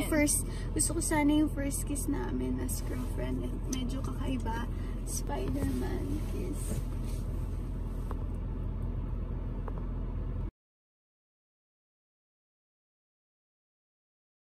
gusto ko sana yung first kiss namin as girlfriend. Medyo kakaiba. Spider-Man kiss.